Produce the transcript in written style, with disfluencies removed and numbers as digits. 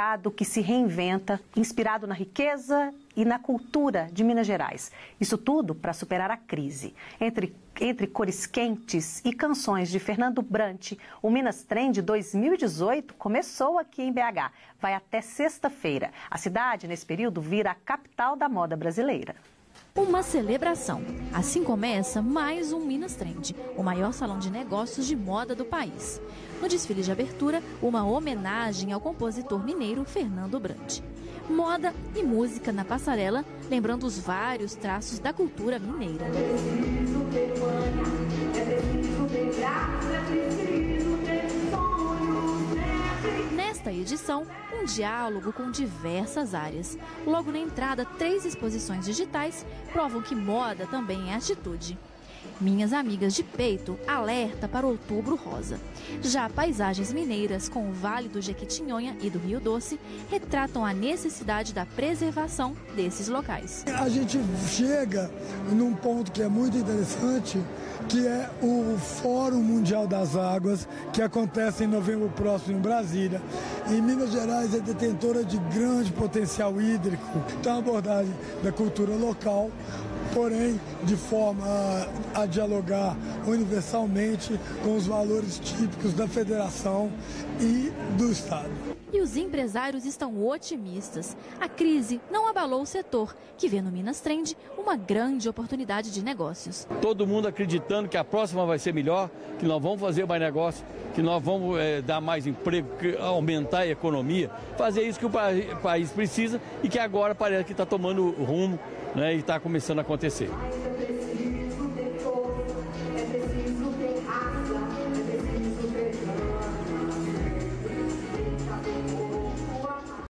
estado que se reinventa, inspirado na riqueza e na cultura de Minas Gerais. Isso tudo para superar a crise. Entre cores quentes e canções de Fernando Brant, o Minas Trend 2018 começou aqui em BH. Vai até sexta-feira. A cidade, nesse período, vira a capital da moda brasileira. Uma celebração. Assim começa mais um Minas Trend, o maior salão de negócios de moda do país. No desfile de abertura, uma homenagem ao compositor mineiro Fernando Brant. Moda e música na passarela, lembrando os vários traços da cultura mineira. Nesta edição, um diálogo com diversas áreas. Logo na entrada, 3 exposições digitais provam que moda também é atitude. Minhas Amigas de Peito alerta para o Outubro Rosa. Já paisagens mineiras com o Vale do Jequitinhonha e do Rio Doce retratam a necessidade da preservação desses locais. A gente chega num ponto que é muito interessante, que é o Fórum Mundial das Águas, que acontece em novembro próximo em Brasília. E Minas Gerais é detentora de grande potencial hídrico, então a abordagem da cultura local, porém de forma a dialogar universalmente com os valores típicos da federação e do Estado. E os empresários estão otimistas. A crise não abalou o setor, que vê no Minas Trend uma grande oportunidade de negócios. Todo mundo acreditando que a próxima vai ser melhor, que nós vamos fazer mais negócio, que nós vamos dar mais emprego, aumentar a economia, fazer isso que o país precisa e que agora parece que está tomando rumo, né, e está começando a acontecer.